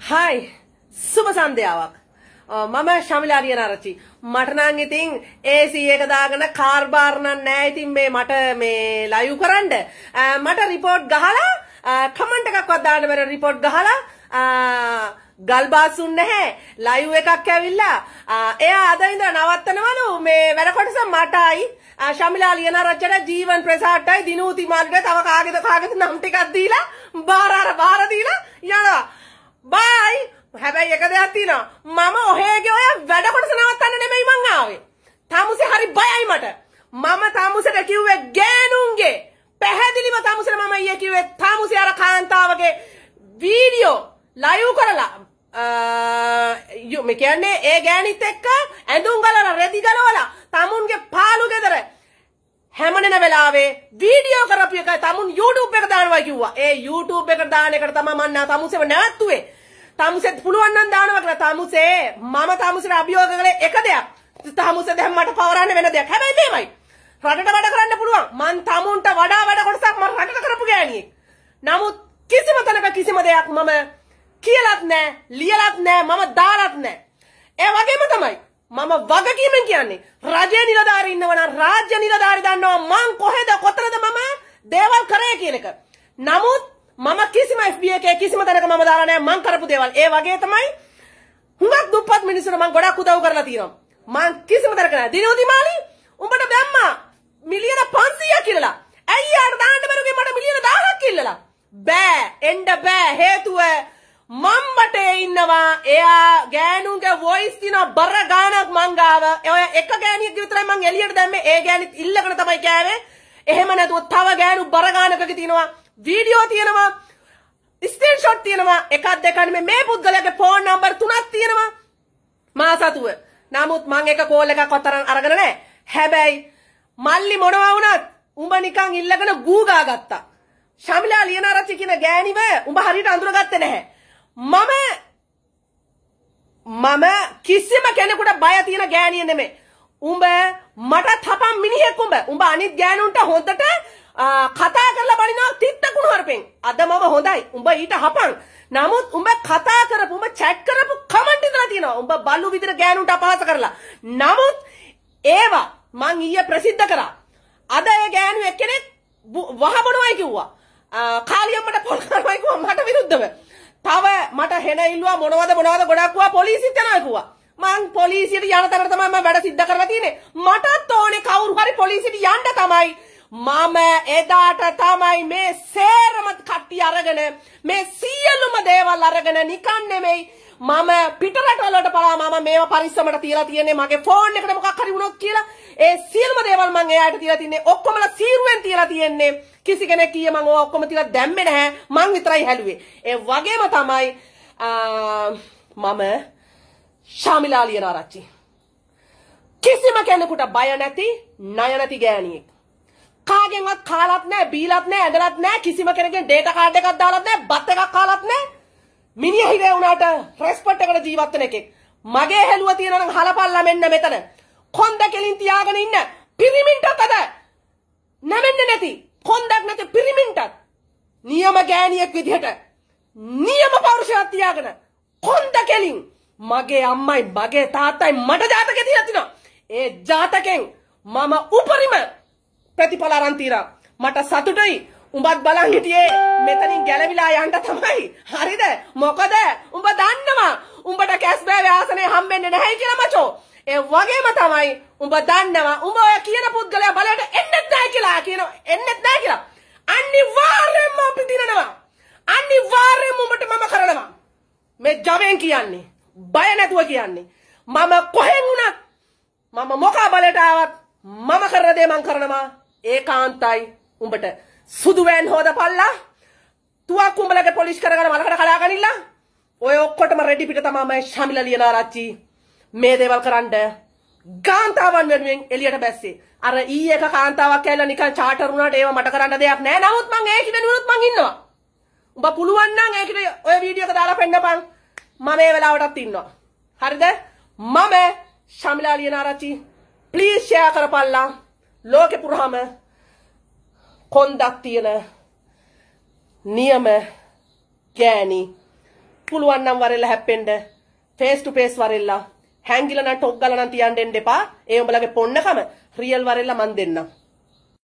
Hi, සුබ සන්ධ්‍යාවක්. මම ශමිලා ලියනාරච්චි. මට නම් ඉතින් AC එක දාගෙන කාර් බාර් නම් නෑ. ඉතින් මට ලයිව් කරන්න. මට රිපෝට් ගහලා කමෙන්ට් එකක්වත් දාන්න බැර රිපෝට් ගහලා ගල් බාසුන් නැහැ. ලයිව් එකක් ඇවිල්ලා එයා අද ඉඳලා නවත්තනවලු වැඩ කොටස මටයි ශමිලා ලියනාරච්චිට ජීවන් ප්‍රසාද්ටයි දිනූති මාල්ට තව කාගෙද නම් ටිකක් දීලා බාර දීලා යනවා. බයි හැබැයි එක දෙයක් තියෙනවා මම ඔහේගේ ඔය වැඩ කොටස නවත්තන්න නෙමෙයි මං ආවේ. තාමුසේ හරි බයයි මට. මම තාමුසේට කිව්වේ ගෑනුන්ගේ පැහැදිලිව තාමුසේට මම ඊයේ කිව්වේ තාමුසේ අර කාන්තාවගේ වීඩියෝ ලයිව් කරලා මේ කියන්නේ ඒ ගෑනිත් එක්ක ඇඳුම් ගලවලා රෙදි ගලවලා tamunගේ පාළු ගෙදර හැමනෙන වෙලාවේ වීඩියෝ කරපු එක tamun YouTube එකට දානවා කිව්වා. ඒ YouTube එකට දාන එකට තමයි මම tamusේව නැවැත්තුවේ. tamuset පුළුවන් නම් දානවා කියලා tamusේ මම tamusේට අභියෝග කළේ එක දෙයක්. tamusේ දැන් මට පවරන්න වෙන දෙයක්. හැබැයි මේමයි. රටට වැඩ කරන්න පුළුවන්. මං tamunට වඩා වැඩ කොටසක් මම රටට කරපු ගෑණියෙක්. නමුත් කිසිම තැනක කිසිම දෙයක් මම කියලාත් නැහැ, ලියලාත් නැහැ, මම දාලාත් නැහැ. ඒ වගේම තමයි මම වගකීමෙන් කියන්නේ රජයේ නිලධාරී ඉන්නවනම් රාජ්‍ය නිලධාරී දන්නවා මං කොහෙද කොතනද මම දේවල් කරේ කියන එක. නමුත් මම කිසිම FB එකේ කිසිම තැනක මම දාලා නැහැ මං කරපු දේවල්. ඒ වගේ තමයි හුඟක් දුප්පත් මිනිස්සුන්ට මං ගොඩක් උදව් කරලා තියෙනවා. මං කිසිම තැනක නැහැ. දිනෝදි මාලි උඹට දැම්මා මිලියන 500ක් කියලා. ඇයි යාට දාන්න බැරුගේ මට මිලියන 1000ක් ඉල්ලලා. බෑ එන්න බෑ හේතුව මම බටේ ඉන්නවා. එයා ගෑනුන්ගේ වොයිස් තියන බර ගානක් මං ගාව. ඔය එක ගෑණියෙක් විතරයි මං එළියට දැම්මේ. ඒ ගෑණිත් ඉල්ලගෙන තමයි කෑවේ. එහෙම නැතුව තව ගෑනු බර ගානකක තියෙනවා. වීඩියෝ තියෙනවා. ස්ක්‍රීන්ෂොට් තියෙනවා. එකක් දෙකක් නෙමෙයි මේ පුද්ගලයාගේ ෆෝන් නම්බර් 3ක් තියෙනවා. මා සතුව. නමුත් මං එක කෝල් එකක් අතරන් අරගෙන නැහැ. හැබැයි මල්ලි මොනවා වුණත් උඹ නිකන් ඉල්ලගෙන ගූගා ගත්තා. ශමිලා ලියනාරච්චි කියන ගෑණිව උඹ හරියට අඳුරගත්තේ නැහැ. මම කිසිම කෙනෙකුට බය තියෙන ගෑණිය නෙමෙයි. උඹ මට තපම් මිනිහෙක් උඹ අනිත් ගෑනුන්ට හොඳට කතා කරලා බලිනවා තිත්තකුණු හරපෙන්. අද මම හොඳයි. උඹ ඊට හපන්. නමුත් උඹ කතා කරපු උඹ chat කරපු කමෙන්ට් ඉදලා තියෙනවා. උඹ බල්ලු විදිහට ගෑනුන්ට අපහාස කරලා. නමුත් ඒවා මං ඊයේ ප්‍රසිද්ධ කරා. අද ඒ ගෑනු එක්කෙනෙක් වහබනවයි කිව්වා. කාලියම්මට පොල් කරනවා කිව්වා මට විරුද්ධව. තව මට හෙන ඉල්ලුවා මොනවද ගොඩක් වුණා පොලිසියට යනවා කිව්වා. මං පොලිසියට යන තැනට තමයි මම වැඩ සිද්ධ කරලා තියෙන්නේ. මටත් ඕනේ කවුරු හරි පොලිසියට යන්න තමයි. මම එදාට තමයි මේ සේරම කට්ටිය අරගෙන මේ සියලුම දේවල් අරගෙන නිකන් නෙමෙයි මම පිටරට වලට පලා මම මේව පරිස්සමට තියලා තියෙන්නේ මගේ ෆෝන් එකට මොකක් හරි වුණොත් කියලා. ඒ සියලුම දේවල් මං එයාට තියලා තින්නේ ඔක්කොමලා සීරුවෙන් තියලා තියෙන්නේ. කිසි කෙනෙක් කීය මං ඔය ඔක්කොම තියලා දැම්මේ නැහැ. මං විතරයි හැලුවේ. ඒ වගේම තමයි මම ශමිලා ලියනාරච්චි. කිසිම කෙනෙකුට බය නැති ණය නැති ගෑණියෙක්. කාගෙන්වත් කාලත් නැහැ, බීලත් නැහැ, ඇඳලත් නැහැ, කිසිම කෙනෙක්ගෙන් ඩේටා කාඩ් එකක් දාලත් නැහැ, බත් එකක් කාලත් නැහැ. මිනිහ හිරේ වුණාට රෙස්පෙක්ට් එකට ජීවත් වෙන එකෙක්. මගේ හැලුව තියෙනවා නම් හලපල්ලා මෙන්න මෙතන. කොන්ද කෙලින් තියාගෙන ඉන්න පිරිමින්ටත් අද නැමෙන්නේ නැති කොන්දක් නැති පිරිමින්ටත් නියම ගෑණියෙක් විදිහට නියම පෞරුෂයක් තියාගෙන කොන්ද කෙලින් මගේ අම්මයි මගේ තාත්තයි මට ජාතකේ තියලා තිනවා. ඒ ජාතකෙන් මම උපරිම ප්‍රතිඵල අරන් තියලා මට සතුටුයි. උඹත් බලන් හිටියේ මෙතනින් ගැලවිලා යන්න තමයි. හරිද? මොකද උඹ දන්නවා උඹට කැස් බෑවේ ආසනේ හම්බෙන්නේ නැහැ කියලා මචෝ. ඒ වගේම තමයි උඹ දන්නවා උඹ ඔය කියන පුද්ගලයා බලයට එන්නෙත් නැහැ කියලා කියනවා. එන්නෙත් නැහැ කියලා. අනිවාර්යෙන්ම අපි දිනනවා. අනිවාර්යෙන්ම උඹට මම කරනවා. මේ ජවෙන් කියන්නේ. බය නැතුව කියන්නේ. මම කොහෙන් වුණත් මම මොකා බලයට ආවත් මම කරන දේ මං කරනවා. ඒකාන්තයි උඹට සුදු වෑන් හොදපල්ලා. තුවක් උඹලගේ පොලිස් කරගෙන මලකට කඩාගනින්න. ඔය ඔක්කොටම රෙඩි පිට තමයි මම ශමිලා ලියනාරච්චි. මේ දේවල් කරන්න කාන්තාවන් වෙනුවෙන් එළියට බැස්සේ. අර ඊ එක කාන්තාවක් ඇවිල්ලා නිකන් චාටර් වුණාට ඒව මට කරන්න දෙයක් නැහැ. නමුත් මං ඒක වෙනුවෙත් මං ඉන්නවා. උඹ පුළුවන් නම් ඒකට ඔය වීඩියෝ එක දාලා පෙන්නපන්. මම මේ වෙලාවටත් ඉන්නවා. හරිද? මම ශමිලා ලියනාරච්චි ප්ලීස් ෂෙයා කරපල්ලා. ලෝකෙ පුරාම කොන්දක් තියෙන නියම ගෑණි පුළුවන් නම් වරෙල්ලා හැප්පෙන්න face to face වරෙල්ලා හැංගිලා නම් ටොක් ගාලා නම් තියන්න දෙන්න එපා ඒ උඹලගේ පොන්නකම රියල් වරෙල්ලා මන් දෙන්නම්